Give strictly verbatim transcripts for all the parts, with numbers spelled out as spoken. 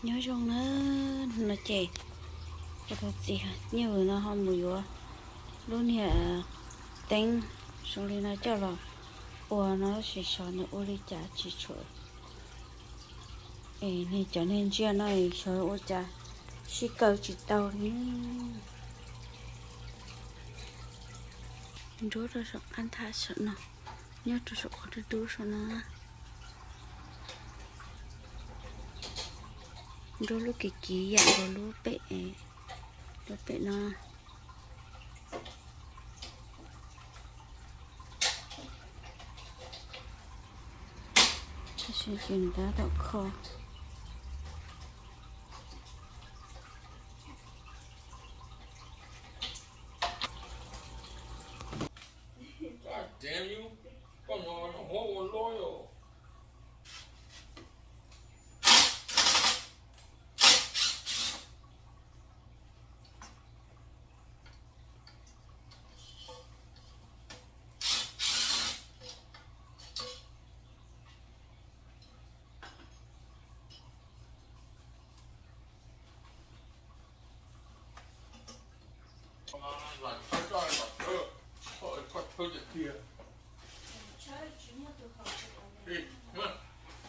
nhớ trong nó nó chè cái đó gì hả nhiều nó không mùi quá luôn hiện đánh xong rồi nó cho là ủa nó sẽ sợ nó ô đi trả chỉ sợ ê này cho nên chưa này sợ ô trả chỉ cầu chỉ tàu đi rốt ra sợ ăn thả sợ nào nhớ cho sợ có đứa sợ nó đôi lúc kỳ kỳ dạng đôi lúc bệ lúc bệ nó sẽ chuyển đá đậu kho Damn you! Come on, I'm whole loyal. Like, I'm sorry about that. Oh, it's quite close to here. Hey, come on.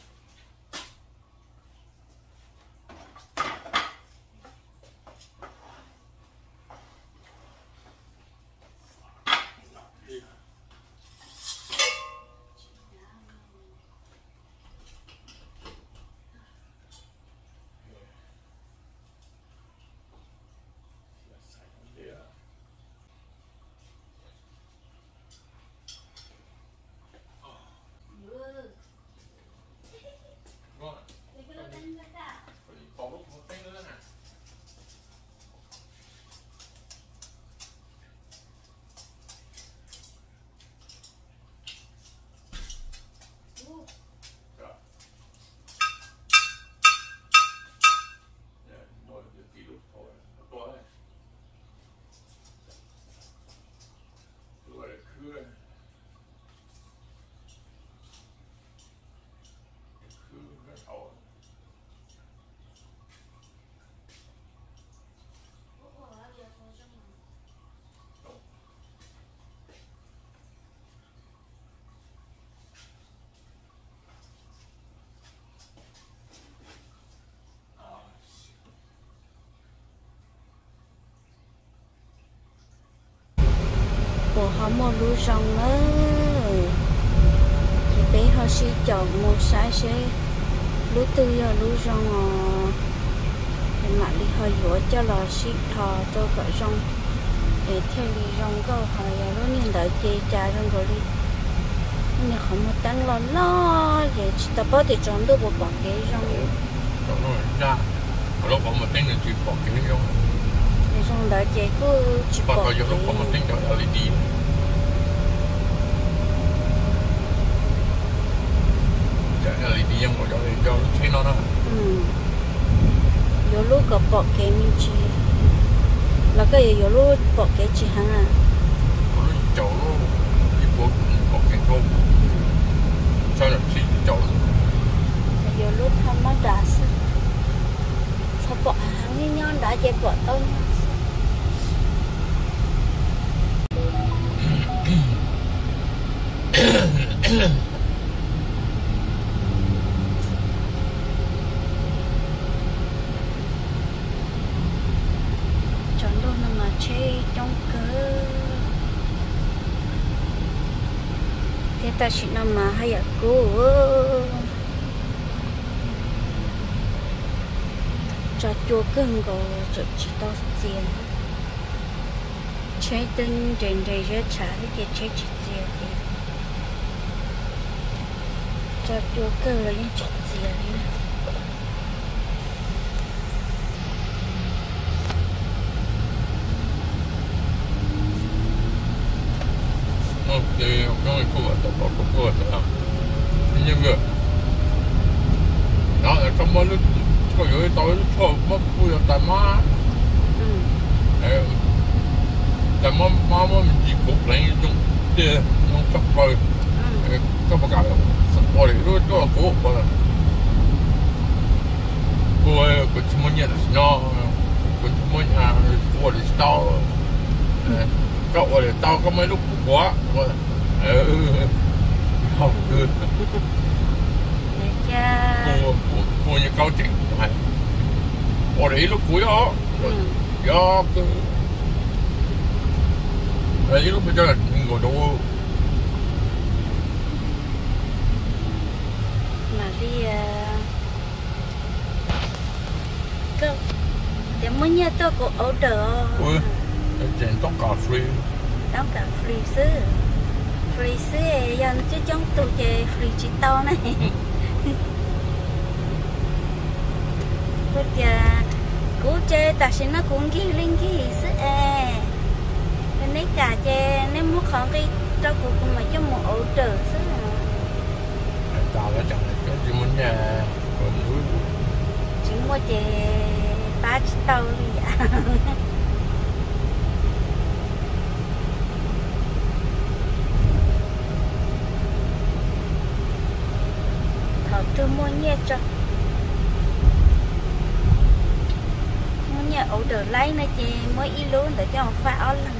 của họ một lú rong nữa thì bé họ sẽ chọn một sai sẽ lú tư giờ lú rong thì mà đi hơi dũa cho là sĩ thò tôi gọi rong để theo đi rong câu hỏi lúc nhìn đợi chê trà rong rồi đi nhưng không một tán lo lo để chỉ tập bớt thì trốn được một bỏ cái rong ra lúc bọn mình tính là chỉ bỏ cái rong để rong đợi chê cứ chỉ bỏ cái lúc bọn mình tính cho lờ đê lờ đê nhưng mà cho cho thấy nó đó ừ有lúc có bỏ cái mình chỉ là cái gì有lúc bỏ cái chỉ hàng à có lúc chậu lúc đi bỏ bỏ cái rong sau đó chỉ chậu 有lúc không nó đã sao bỏ hàng như nhau đã chạy bỏ tao chọn đâu nằm mà chơi trong cơ thế ta chỉ nằm mà hay ở cô cho chua cưng có cho chỉ tao tiền chơi tinh trên đây rất trả cái chơi chỉ tiền thì cho chua cưng là những chỉ tiền thì nó không có tập vào công việc làm như vậy đó là trong mấy lúc có những tối thôi mất vui ở tại má tại má má má mình chỉ phục lại trong kia nó sắp rồi có một cái sắp rồi thì nó nó là cố rồi cố Ôi, có chút muốn nhận nó, có chút muốn à, của thì tao, cậu ở tao có mấy lúc quá, ừ, không được. Cô cô như câu chuyện này, ở đấy lúc cuối đó, do cái đấy lúc bây giờ là ngồi đâu mà đi cái để mới nhớ tôi có order ui chuyện tóc cà free tóc cà free xứ free xứ dân chứ chống tôi chơi free chỉ to này bây giờ cú chơi ta sẽ nó cũng ghi linh ghi xứ à cái này cả chơi nếu muốn không cái cho cô cũng mà cho một order xứ tao đã chẳng cái gì muốn nhà còn núi chỉ mua chơi ba chỉ tàu đi ạ thọ tôi mua nhẹ cho mua nhẹ order lấy nó chơi mới ý luôn để cho một pha áo lần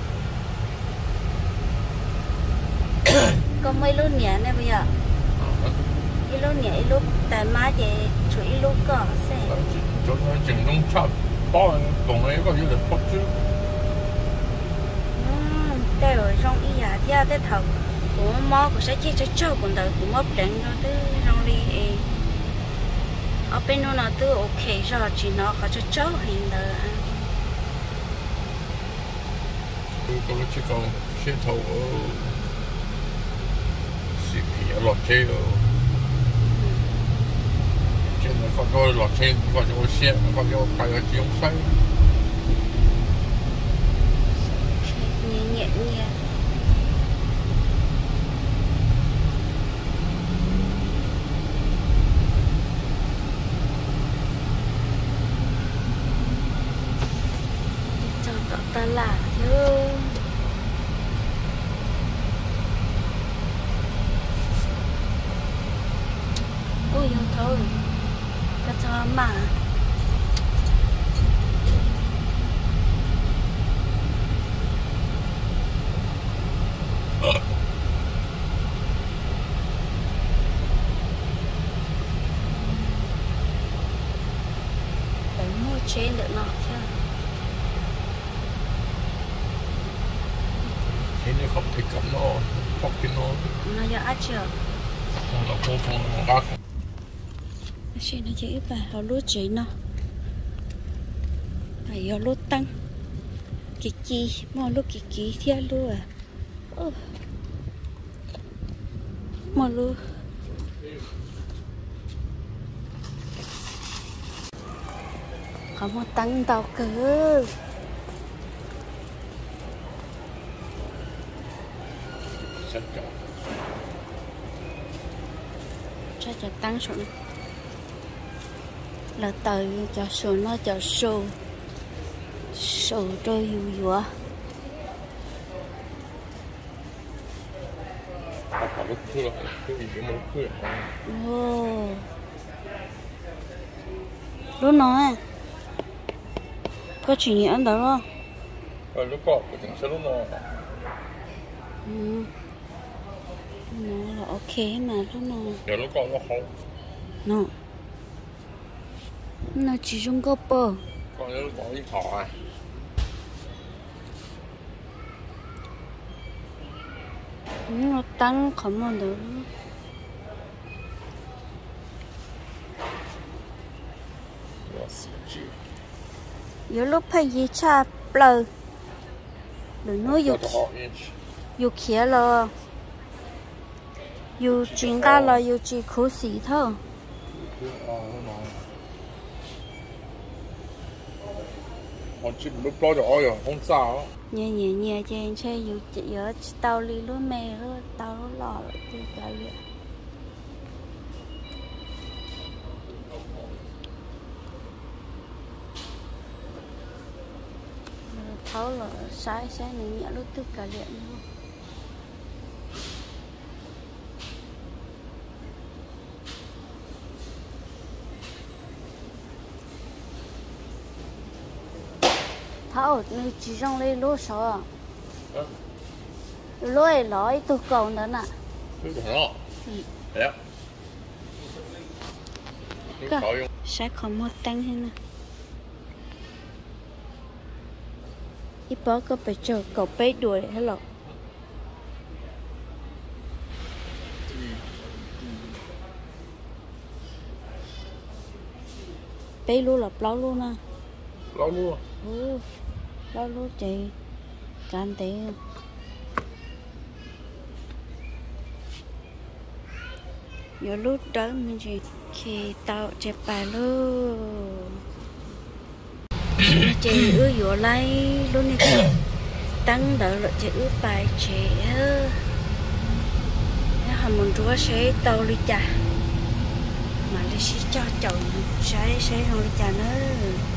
có mấy lúc nhẹ này bây giờ ít lúc nhẹ ít lúc tại má chị chủ ít lúc có xe cho nó chừng đông chập bao đồng ấy có như là bắt chứ đây rồi rong ý à theo tới thầu của mò của sẽ chỉ cho châu còn đời của mò đánh nó tới rong đi ở bên nó tới ok rồi chỉ nó có cho châu hình đời có lúc chỉ còn xe thầu xịt kia lọt chơi rồi trên nó có đôi lọt trên có chỗ xe có chỗ phải ở chiếu xoay nhẹ nhẹ nhẹ cho cậu ta là chứ ôi thôi cái cho mà để mua trên được nọ chứ thế nên không thể cắm nó không thể nó nó giờ ăn chưa nó không không nó ra chị nó chỉ bà họ lúa chỉ nó phải họ lúa tăng kiki kiki mua lúa kiki theo lúa à mua lúa có một tăng tàu cơ cho cho tăng xuống là tới cho số nó cho số số trôi dù dùa ô lúc nói có chuyện gì ăn đó không? Ờ lúc có cái tiếng xe lúc nó ừ nó là ok mà lúc nó giờ lúc có nó không nó nó chỉ dùng có bơ còn nếu có đi thỏ à nó tăng không mà được giờ lúc phải gì cha bờ rồi nó dù dù kia là dù chuyện ra là dù chỉ khó xí thôi họ chỉ lúc đó rồi rồi không sao nhẹ nhẹ nhẹ trên xe dù chỉ ở tàu đi luôn mẹ luôn tàu luôn lò thì cả liền tháo là sai sai này nhẹ lúc tức cả liền luôn thảo nơi chỉ trong lấy lúa sò lúa lói tôi cầu nữa nè cái sẽ còn một tăng thế nè ít bó có phải chờ cậu bé đuổi hay lọ bé luôn là bao luôn nè bao luôn ừ bao luôn chị can tiền nhiều lúc đó mình chỉ khi tao chạy bài luôn chị ưa vừa lấy luôn này tăng đỡ rồi chị ưa bài chị ơ hàm muốn chúa sẽ tao đi chả mà đi sẽ cho chồng sẽ sẽ không đi chả nữa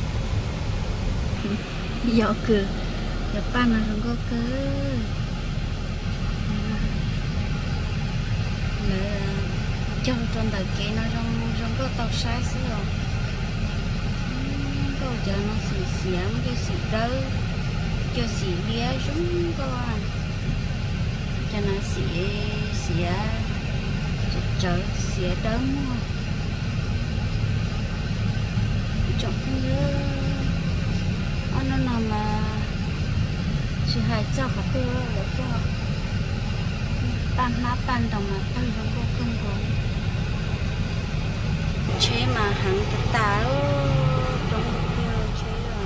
dạo cửa dạo ba nó không có cơ là trong trong đời kia nó trong trong có tao sai xíu rồi câu giờ nó xì xì nó cho xì đỡ cho xì bia giống có à cho nó xì xì chợ chợ xì đớm trong cái anh nó nằm mà chỉ hai cho họ tiêu để cho ban má ban đồng mà ban đồng có cân rồi chế mà hắn cái táo trong kia chế rồi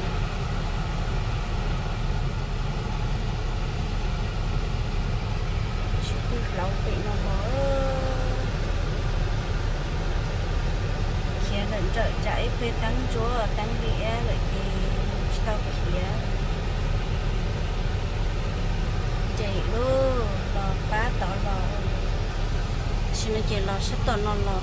chỉ cứ lâu bị nó bỏ kia lần trợ chạy về tăng chúa tăng địa lại thì tao kia chạy luôn lò bá tỏ lò xin nó chạy lò sắp tỏ nó lò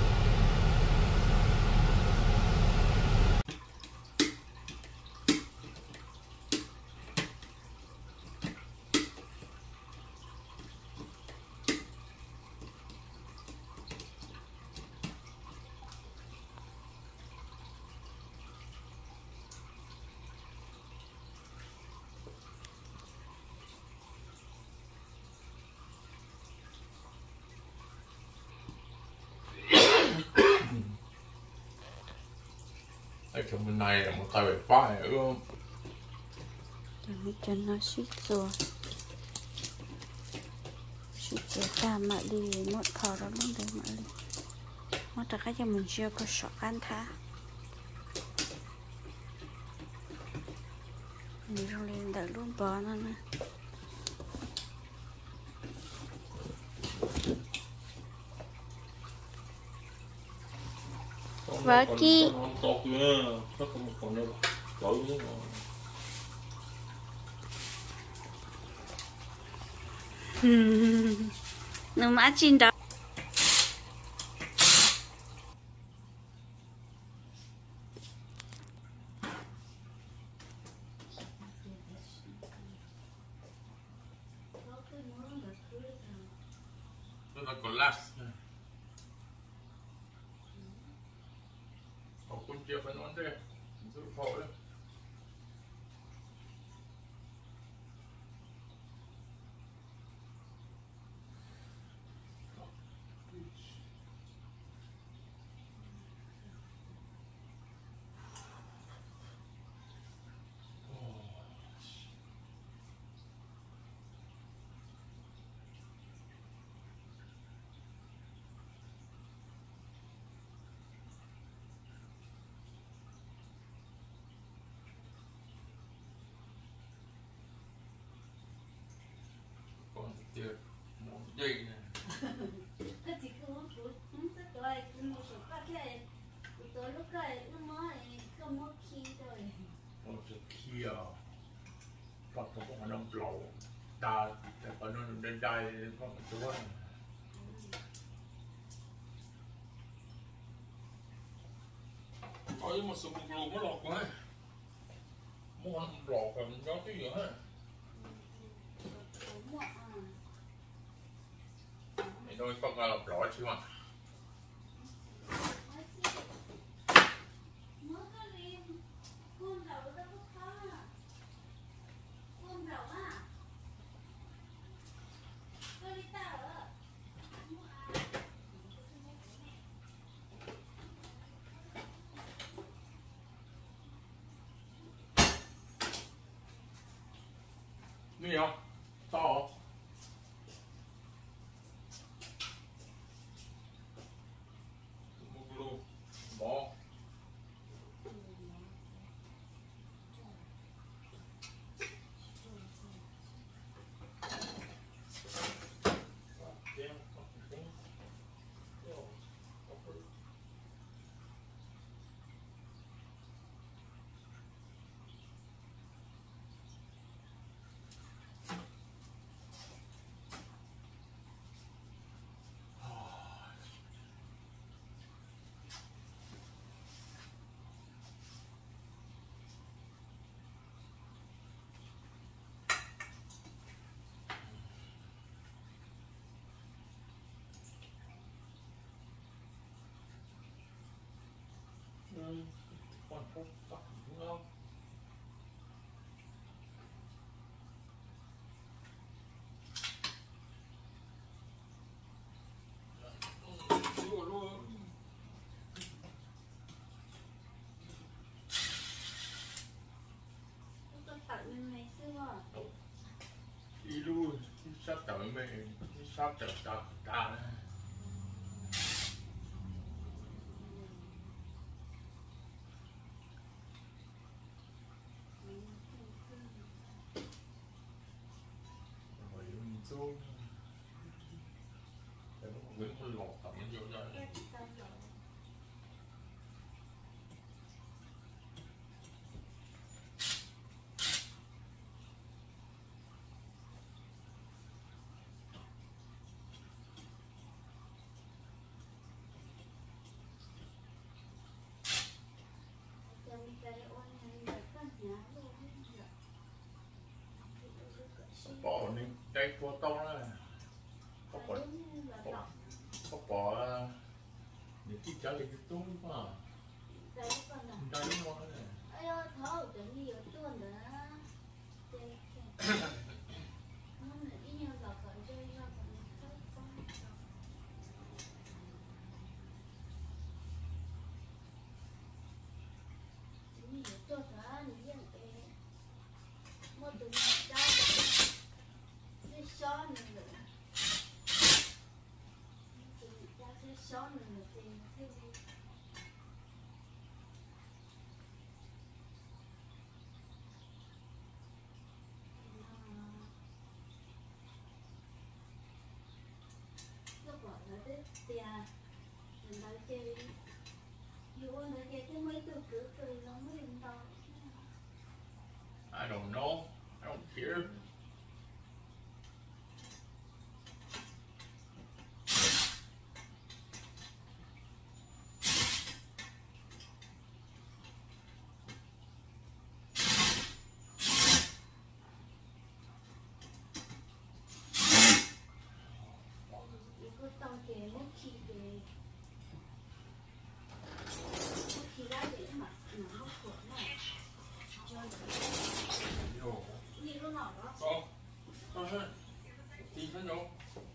cái chỗ bên này là một tay phải phải đúng không? cho nó cho nó suýt rồi suýt rồi ta mà đi một thò đó luôn đấy mà đi một tất cả cho mình chưa có sọ ăn thá mình không lên đợi luôn bò nó nè vợ kia nó má chín đó nó còn lastคุณเจียวไปนอนด้วยสุดโต่งเลยเจอหมดใจนะก็จิคือว่าตัวตัวตัวไอ้คือมันสุดก็แค่ตัวลูกไก่ลูกไม้ก็มดขี้ด้วยมันจะขี้อ่ะก็ต้องเอาน้ำเปล่าตาแต่ตอนนั้นเดินได้ก็มันตัวเอาอย่างมาสมุกลูกไม่หลอกเลยมันหลอกกันย้อนที่อย่างนั้นđôi con là lỗi chứ mà Nghe không? To không? Một lô bò. Ừ, con không phải đúng không? Lùa lùa. Tôi tặng mình ngày xưa. Đi luôn, sắp tới mẹ, sắp tới ta ta. Xuống để nó vẫn hơi lọt tầm nó vô ra. Bỏ đi đây của tao đó có bỏ có, có bỏ những cái trái cái túi mà đây đúng không này ai ơi thấu tự nhiên ở tuần nữa nó là đi nhau gặp còn chơi nhau còn thấu con ni ở tuần nữa ni yên tê một tuần ra cái xó nữa cái xó nữa thì cái tiền mình nói chơi dù nói chơi cái mấy từ cứ cười nó mới đừng to. I don't know, I don't care. Kể mất khi về mất khi đã để mặt nó mất khổ này cho đi lúc nào đó Có có hết đi hết đâu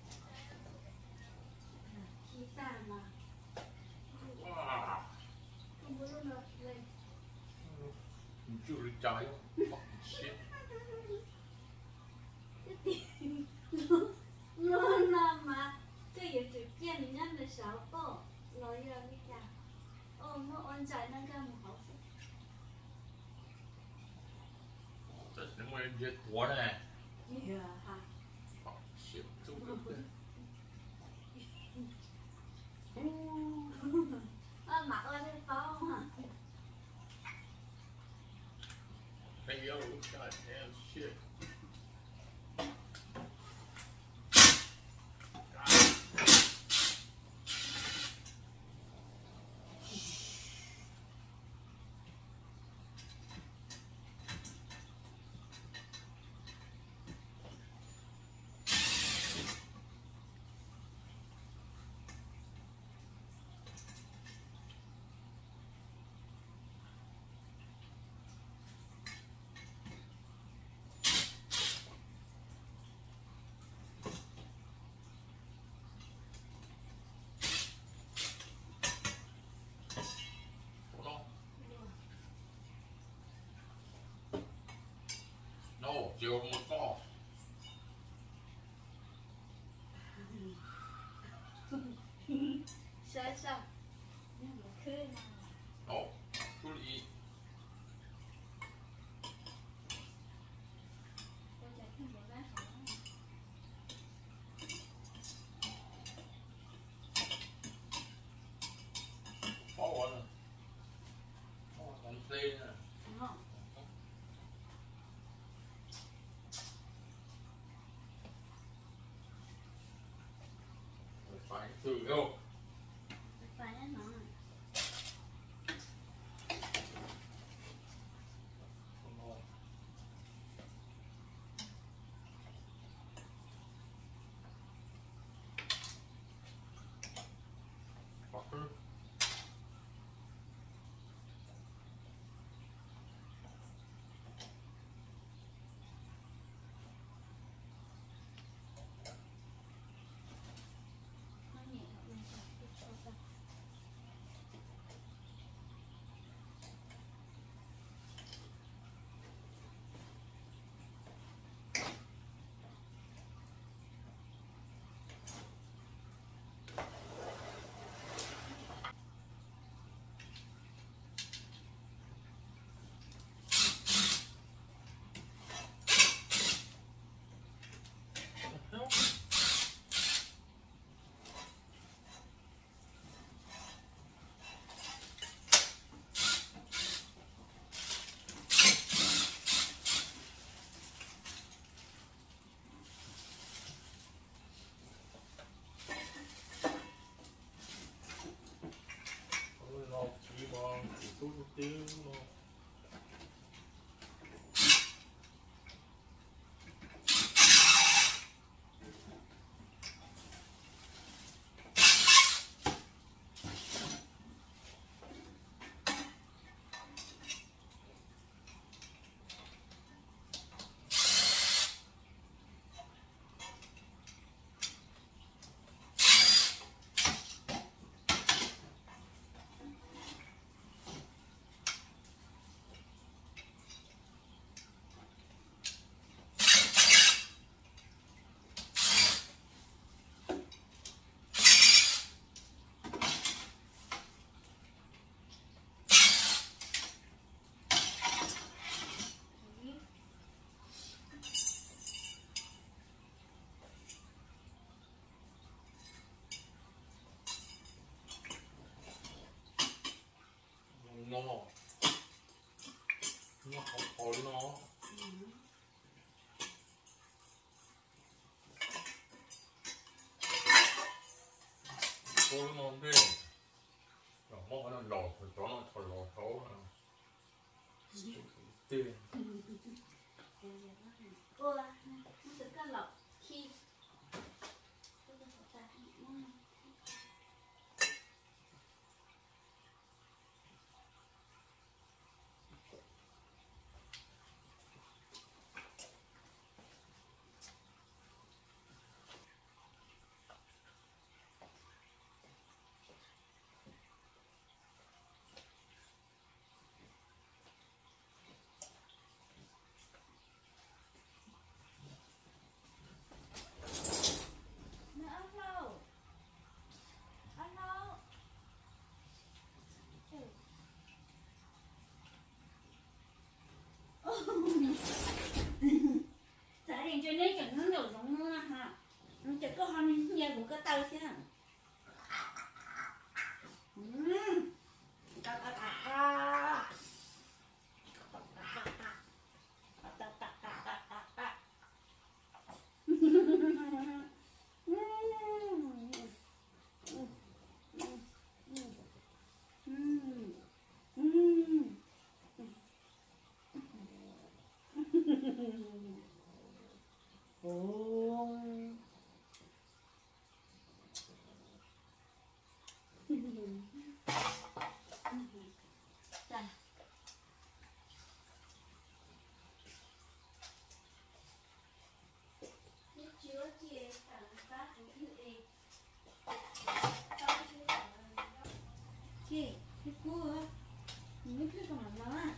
khi ta mà wow không có lúc nào lên mình chưa được trái fucking shit nó nó mà cái gì chữ kiện nhân là sáu bộ nói ra đi cả ô nó ôn trái năng cao một học thật nó mới giết quá này yeah hả fucking shit too good à mặc ở đây phao hả hey yo god damn shit no, chưa một con lên nè. Phải từ đâu? Phải nó. Tiêu nó nó không có nó có nó đi rồi món nó lọt rồi cho nó thổi lọt thấu tiền Cô à, nó tự cái lọc khi cho nên chẳng nó nổi giống nữa ha, chỉ có hơn nhiều của cái tay thế. Chị, cái cua á, mình biết cái còn nó à.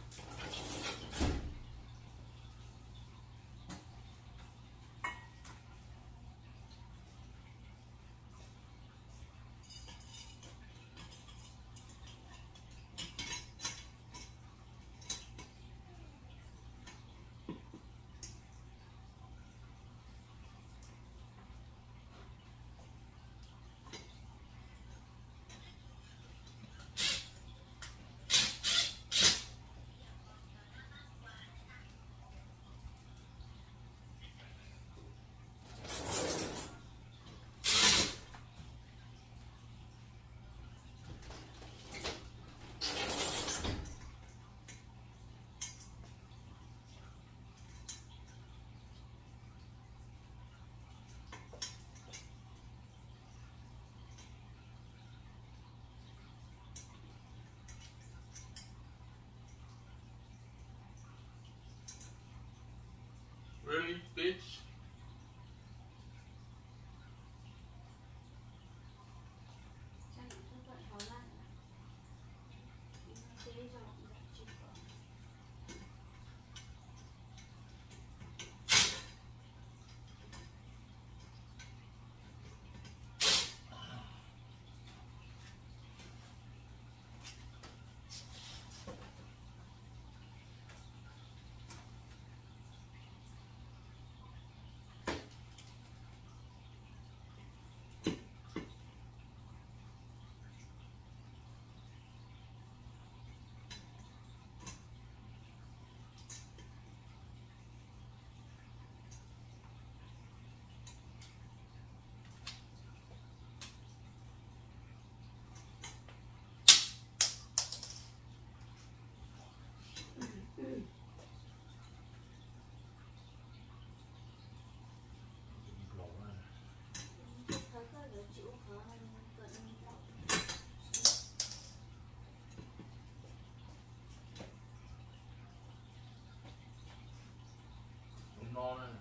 to nữa.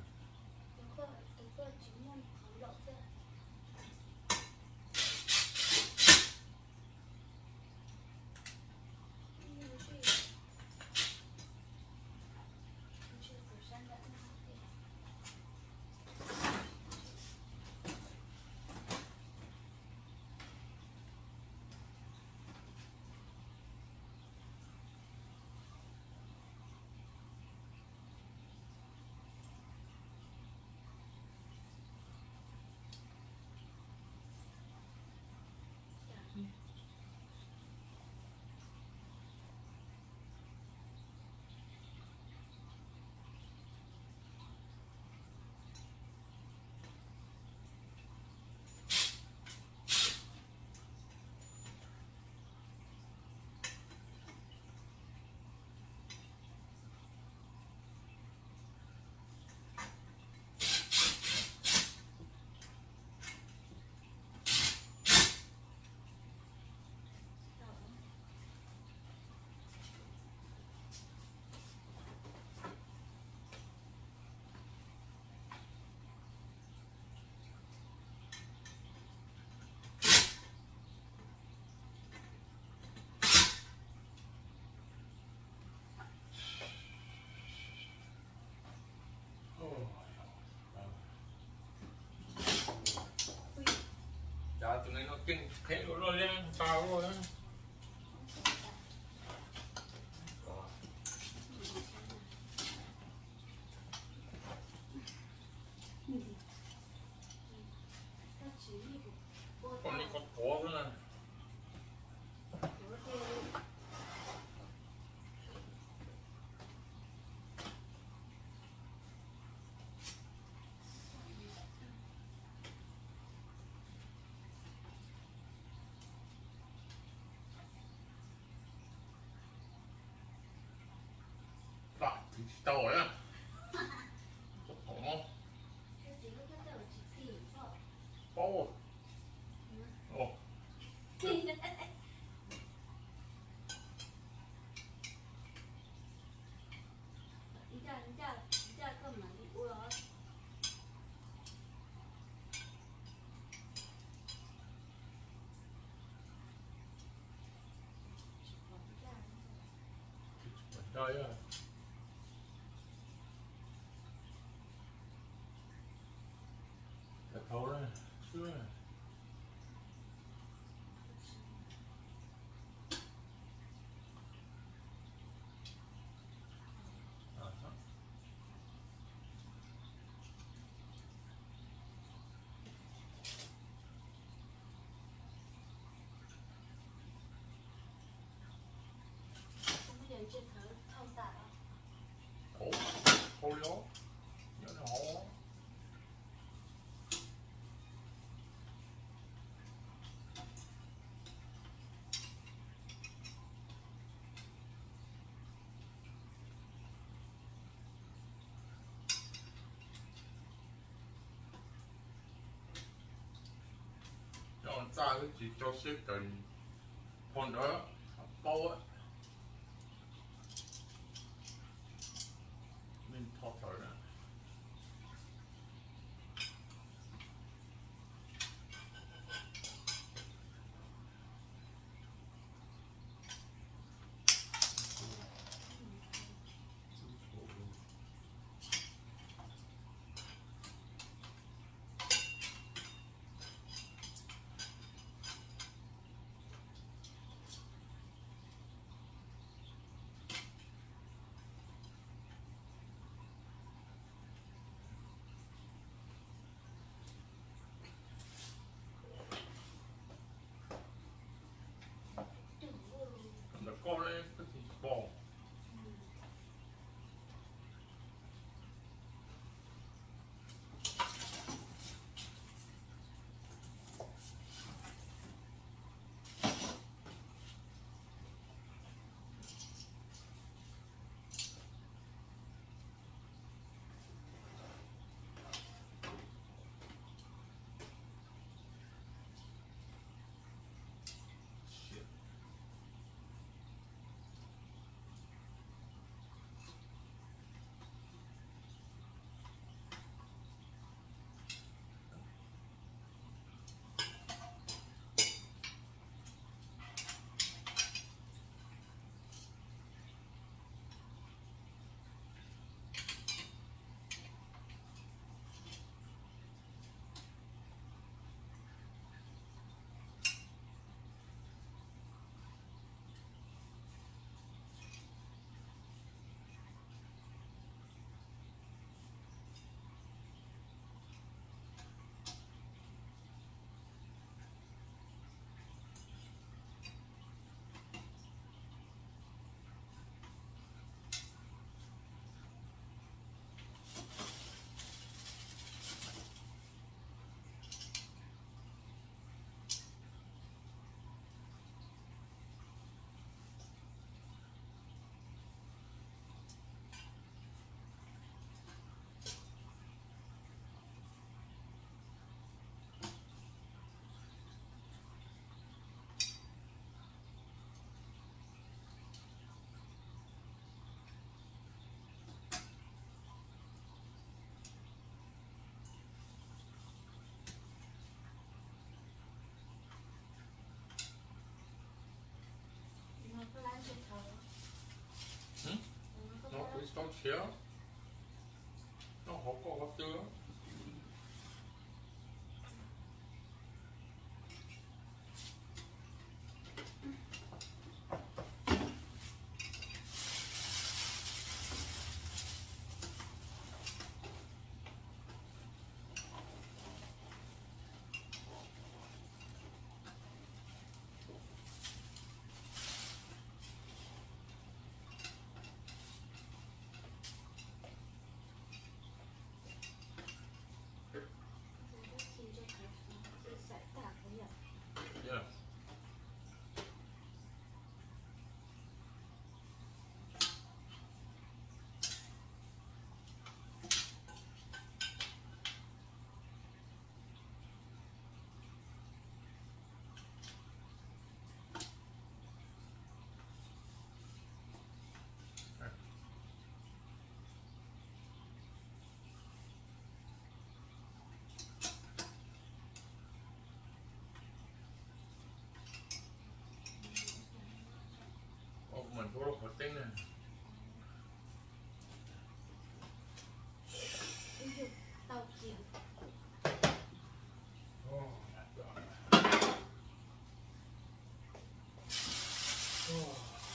Dạ, tụi này nó kinh thế rồi lên tao rồi á. Con này con có nữa nè. Dạ, thì tao rồi á. Ồ. Ồ. Ồ. Rồi á. Cái thâu đó, xưa. Ồ, thâu lố. Nhớ nó hổ. Chọn ra cái chỉ cho xếp cần con đó bao á. Mình thọt thở nè. có xéo nó không có có tương yeah. Mình có rất là tiếng nè. Tàu kiểu. Oh, oh.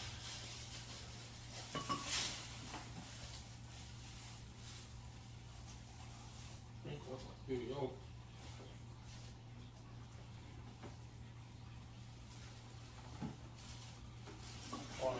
Không có gì đâu. Con.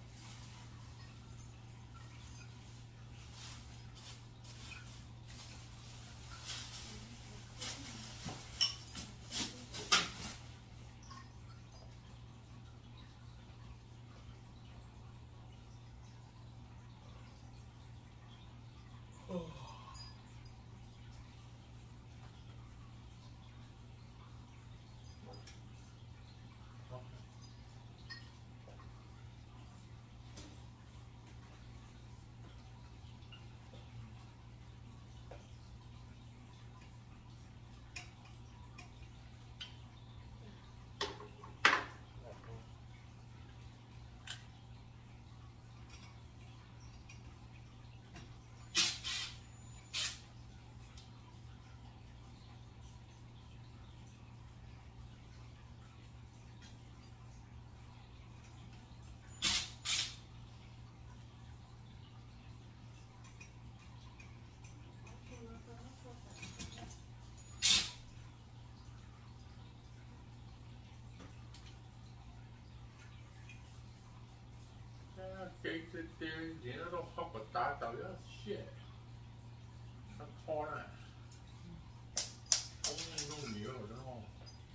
Cái cái cái gì nó đâu không có tá tới á, shit, nó khó này, không không nhiều rồi đúng không?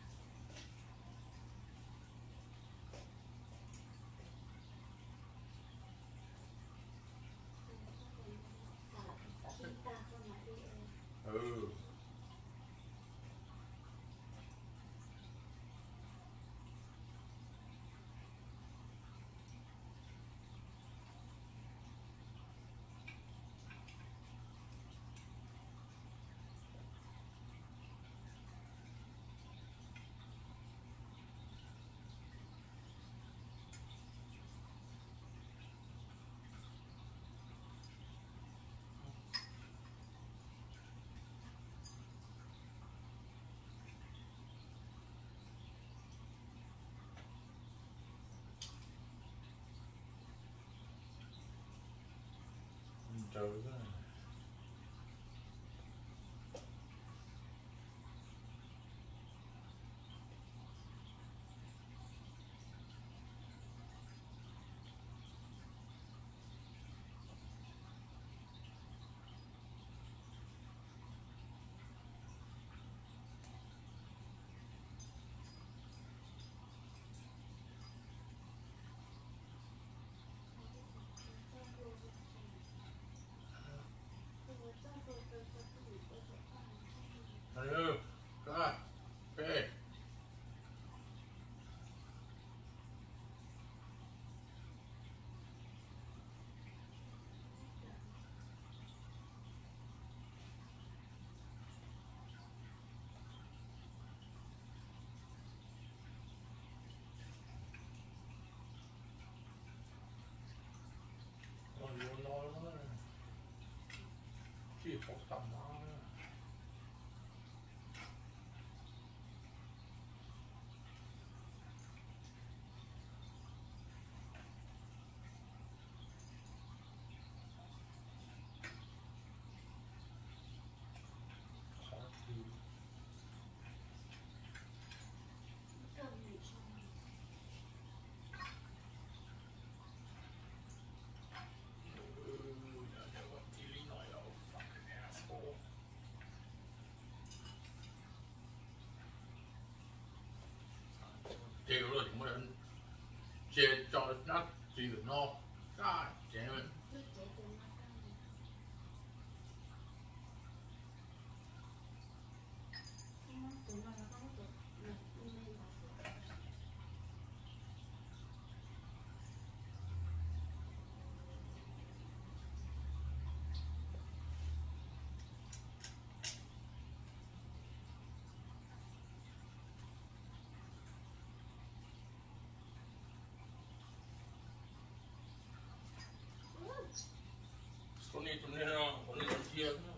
Ừ. Trời ơi. phổ tâm đó. Chiều rồi thì mới đến chia cho nó chiều nó God damn it. Con đi con đi nó con đi con chia nó.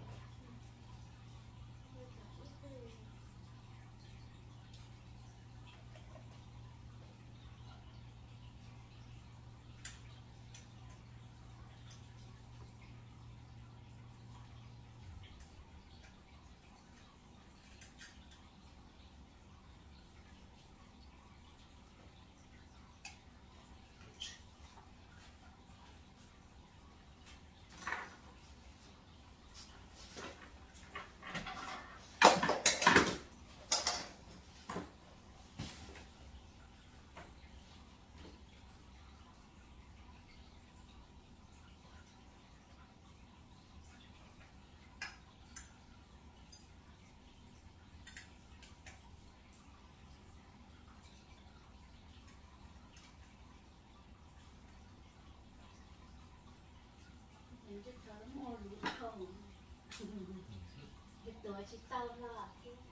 Cái tuổi chỉ tao là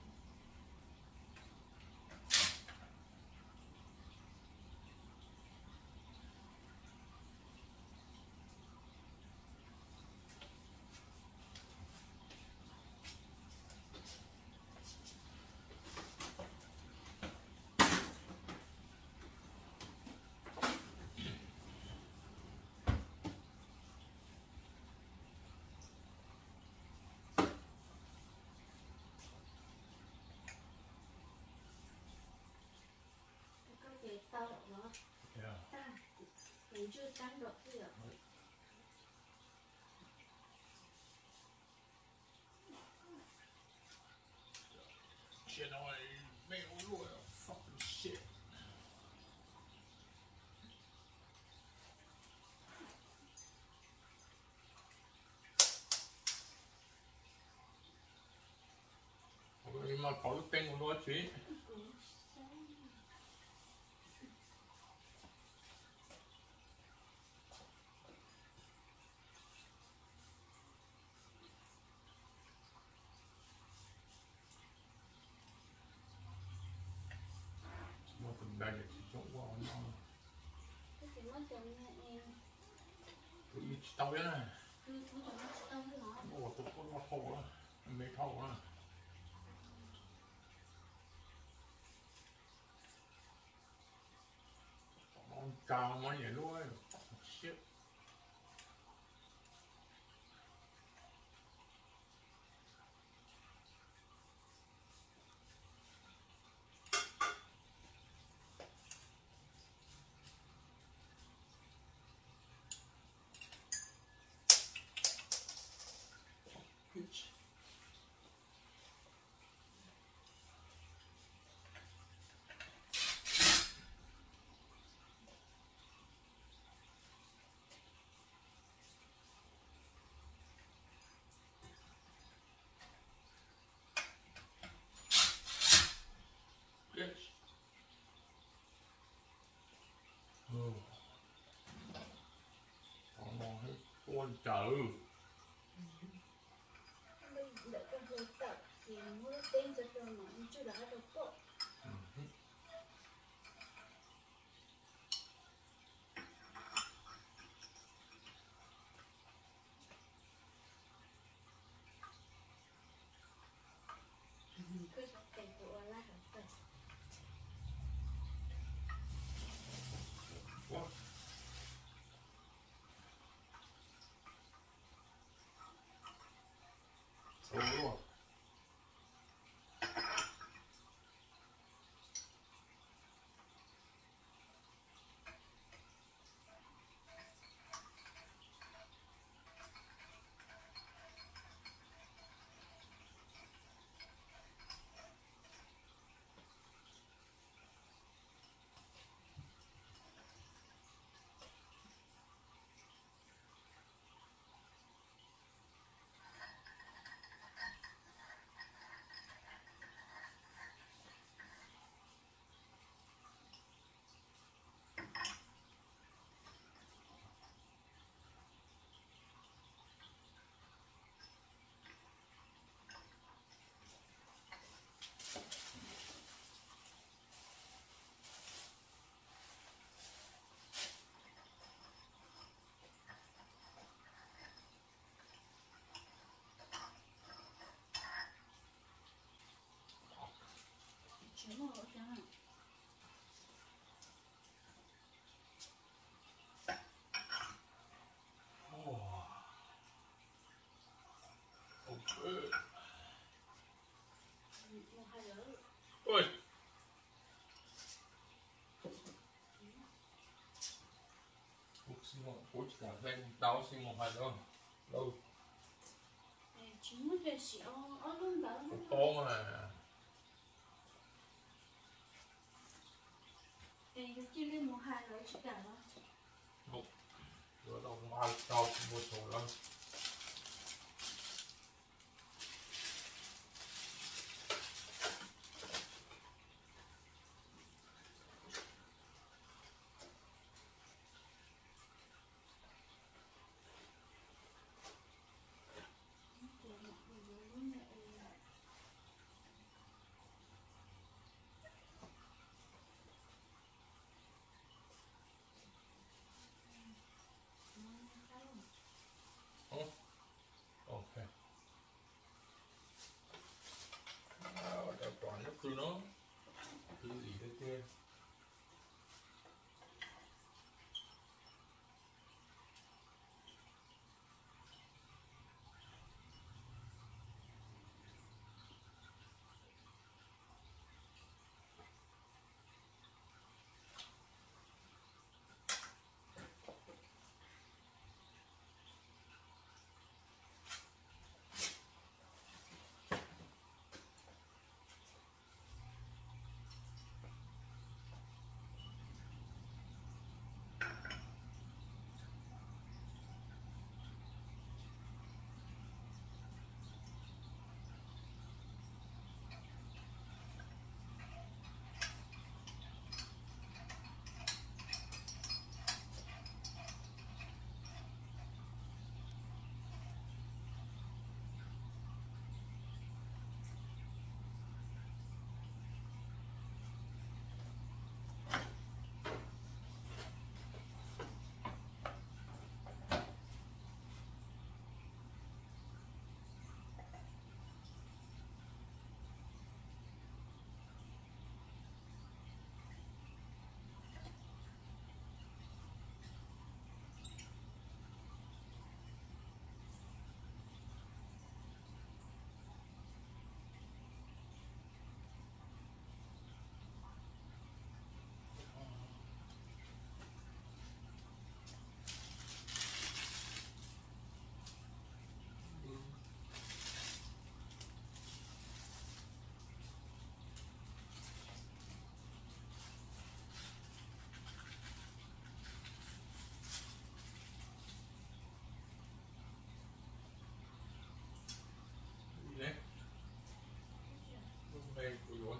tao đó. Yeah. Ta mình chưa tán được gì ạ. Shit, I made a royal fucking shit. Nhưng mà có cái tên của nó chứ. Đây là chỗ của nó. Cái gì nó chồng em. Tụi ít tao biết này. Nó chồng nó tao với nó. Ủa tụi con nó thô á. Mấy thô á. Nó cao nó vậy luôn ấy. Shit. Bitch. Bitch. Oh. Nó hết con trời. Đợi con hơi tập thì mới tên cho tôi mà anh chưa đã được tốt. cả thêm đau xin một hạt đâu. Đâu. Chỉ muốn cái gì ở ở luôn đó. To mà. Ê, chỉ lên một hạt rồi chỉ cả đó. Một. Rồi đâu không ăn đau một số lắm. Ok. À, đã toàn nước từ nó. Thứ gì thế kia. Đấy. Lúc đây tôi uống.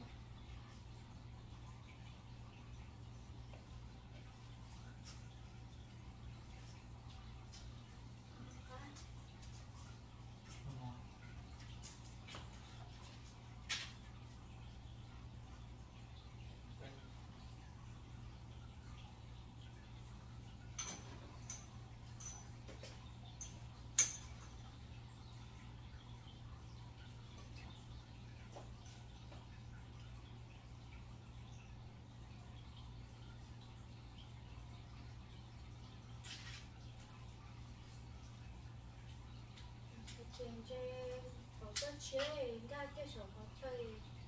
Trên trên có cái chế ra cái số có chơi.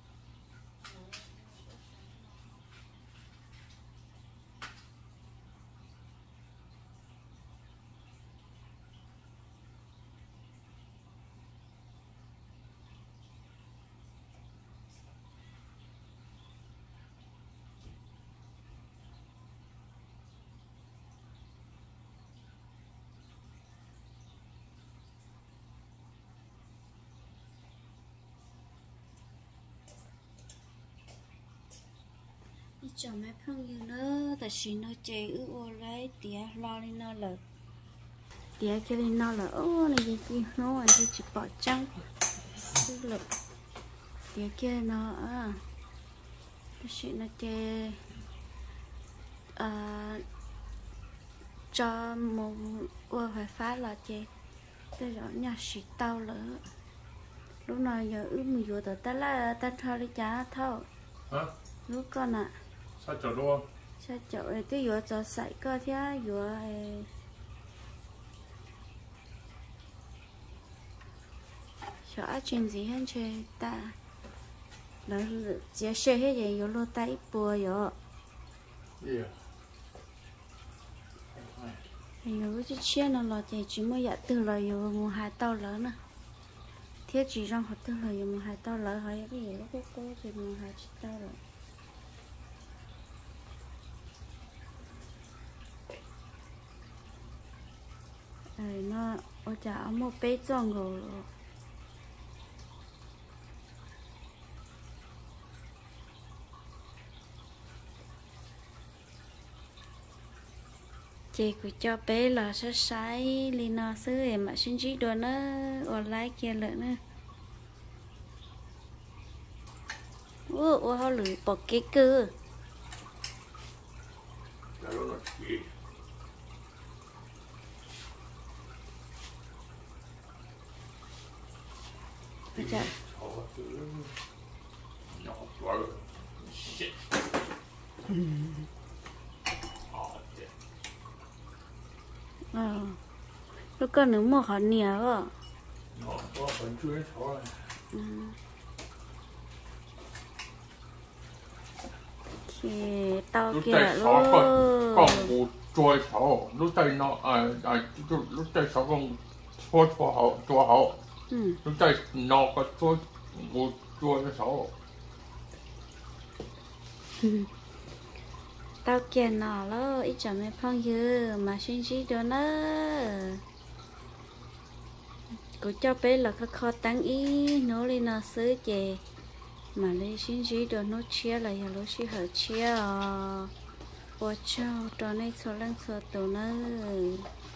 Cho mấy phong như nữa, tại vì nó chơi ư ô lấy tía lo lên nó là tía kia lên nó là ô này gì kia nó anh tôi chỉ bỏ trắng sức lực tía kia nó à cái chuyện nó chơi à cho một ô phải phá là chơi cái đó nhà xịt tao nữa lúc nào giờ ư mình vừa tới ta là ta thôi đi trả thôi lúc con ạ sao chỗ luôn sao chỗ này tôi vừa cho sải cơ thế vừa sợ chuyện gì hết chơi ta nó chỉ chơi hết vậy vừa lô tay bùa rồi yeah. Yêu chỉ chia nó là thì chỉ mới dạ từ là yêu một hai tao lớn nè thiết chỉ trong học từ là yêu một hai tao lớn hay cái gì nó cũng có thì một hai tao lớn rồi nó ở chả một bé tròn rồi chị cứ cho bé là sẽ sái lên nó xứ em mà xin chỉ đồ nó online kia nữa nè ô ô họ lười bỏ cái cơ bây giờ ờ lúc con nữa mà họ nhiều à thì tao kia luôn con bù trôi cháu lúc tay nó à à lúc tay cháu con chua chua hậu chua hậu lúc tay nó có chua bù trôi cháu tao kia nó lo ít chả mấy phong dư mà xin chỉ đồ nó cô cho bé là cái kho tăng ý nó lên nó sứ chè mà lấy xin chỉ đồ nó chia là giờ nó chỉ hở chia à ôi chao trò này số lần số tổ nữa